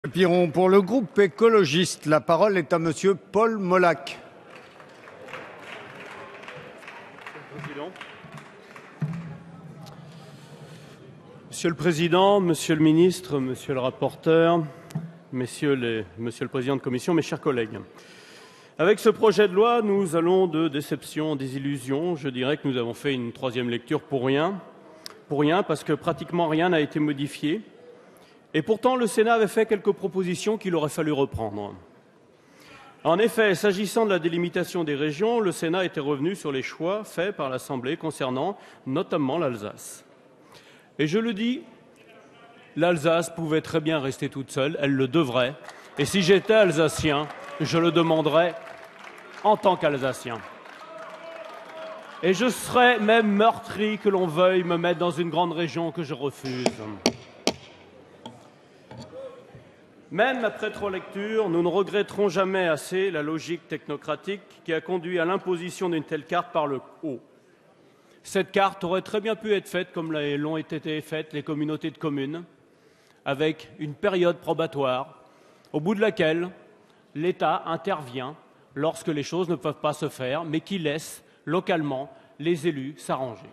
Piron, pour le groupe écologiste, la parole est à monsieur Paul Molac. Monsieur le Président, Monsieur le Ministre, Monsieur le rapporteur, Monsieur le Président de Commission, mes chers collègues. Avec ce projet de loi, nous allons de déception en désillusion. Je dirais que nous avons fait une troisième lecture pour rien parce que pratiquement rien n'a été modifié. Et pourtant, le Sénat avait fait quelques propositions qu'il aurait fallu reprendre. En effet, s'agissant de la délimitation des régions, le Sénat était revenu sur les choix faits par l'Assemblée concernant notamment l'Alsace. Et je le dis, l'Alsace pouvait très bien rester toute seule, elle le devrait. Et si j'étais alsacien, je le demanderais en tant qu'Alsacien. Et je serais même meurtri que l'on veuille me mettre dans une grande région que je refuse. Même après trois lectures, nous ne regretterons jamais assez la logique technocratique qui a conduit à l'imposition d'une telle carte par le haut. Cette carte aurait très bien pu être faite comme l'ont été faites les communautés de communes, avec une période probatoire, au bout de laquelle l'État intervient lorsque les choses ne peuvent pas se faire, mais qui laisse localement les élus s'arranger.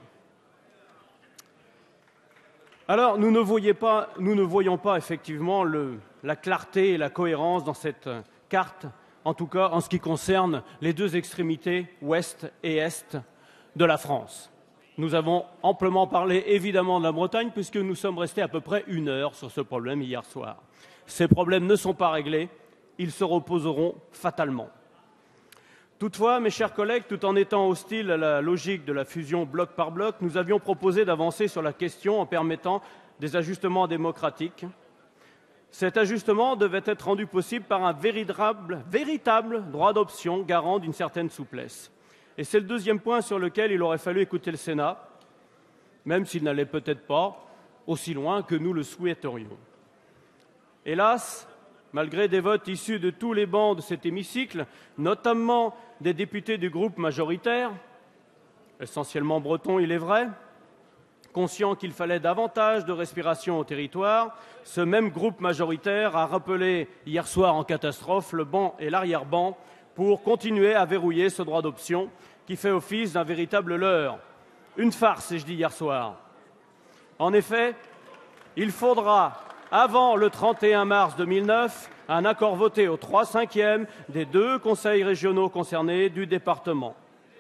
Alors, nous ne voyons pas effectivement la clarté et la cohérence dans cette carte, en tout cas en ce qui concerne les deux extrémités, ouest et est, de la France. Nous avons amplement parlé évidemment de la Bretagne, puisque nous sommes restés à peu près 1 heure sur ce problème hier soir. Ces problèmes ne sont pas réglés, ils se reposeront fatalement. Toutefois, mes chers collègues, tout en étant hostiles à la logique de la fusion bloc par bloc, nous avions proposé d'avancer sur la question en permettant des ajustements démocratiques. Cet ajustement devait être rendu possible par un véritable droit d'option garant d'une certaine souplesse. Et c'est le deuxième point sur lequel il aurait fallu écouter le Sénat, même s'il n'allait peut-être pas aussi loin que nous le souhaiterions. Hélas, malgré des votes issus de tous les bancs de cet hémicycle, notamment des députés du groupe majoritaire, essentiellement bretons, il est vrai, conscient qu'il fallait davantage de respiration au territoire, ce même groupe majoritaire a rappelé hier soir en catastrophe le banc et l'arrière-banc pour continuer à verrouiller ce droit d'option qui fait office d'un véritable leurre. Une farce, ai-je dit hier soir. En effet, il faudra, avant le 31 mars 2009, un accord voté aux 3/5 des 2 conseils régionaux concernés du département.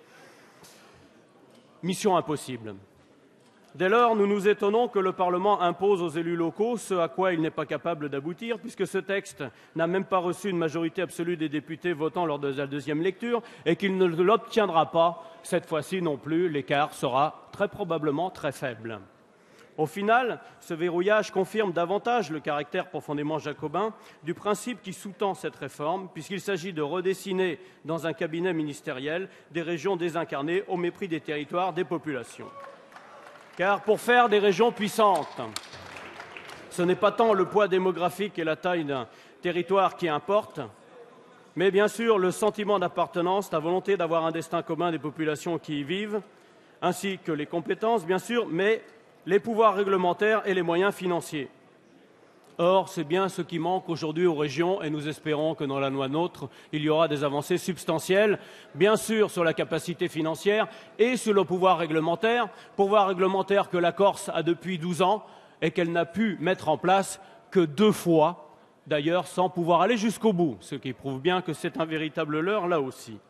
Mission impossible. Dès lors, nous nous étonnons que le Parlement impose aux élus locaux ce à quoi il n'est pas capable d'aboutir, puisque ce texte n'a même pas reçu une majorité absolue des députés votant lors de la deuxième lecture et qu'il ne l'obtiendra pas cette fois-ci non plus. L'écart sera très probablement très faible. Au final, ce verrouillage confirme davantage le caractère profondément jacobin du principe qui sous-tend cette réforme, puisqu'il s'agit de redessiner dans un cabinet ministériel des régions désincarnées au mépris des territoires, des populations. Car pour faire des régions puissantes, ce n'est pas tant le poids démographique et la taille d'un territoire qui importe, mais bien sûr le sentiment d'appartenance, la volonté d'avoir un destin commun des populations qui y vivent, ainsi que les compétences, bien sûr, mais les pouvoirs réglementaires et les moyens financiers. Or, c'est bien ce qui manque aujourd'hui aux régions et nous espérons que dans la loi NOTRe, il y aura des avancées substantielles, bien sûr sur la capacité financière et sur le pouvoir réglementaire que la Corse a depuis 12 ans et qu'elle n'a pu mettre en place que 2 fois, d'ailleurs sans pouvoir aller jusqu'au bout, ce qui prouve bien que c'est un véritable leurre là aussi.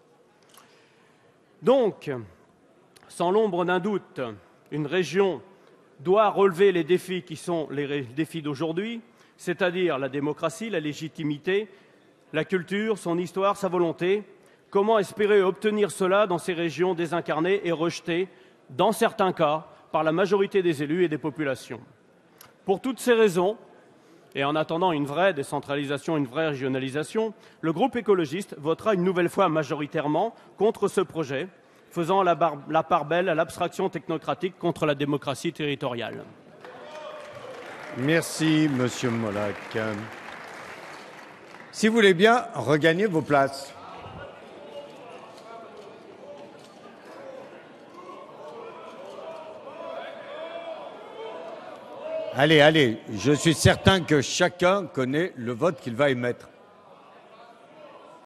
Donc, sans l'ombre d'un doute, une région doit relever les défis qui sont les défis d'aujourd'hui, c'est-à-dire la démocratie, la légitimité, la culture, son histoire, sa volonté. Comment espérer obtenir cela dans ces régions désincarnées et rejetées, dans certains cas, par la majorité des élus et des populations? Pour toutes ces raisons, et en attendant une vraie décentralisation, une vraie régionalisation, le groupe écologiste votera une nouvelle fois majoritairement contre ce projet, faisant la part belle à l'abstraction technocratique contre la démocratie territoriale. Merci, monsieur Molac. Si vous voulez bien, regagnez vos places. Allez, allez, je suis certain que chacun connaît le vote qu'il va émettre.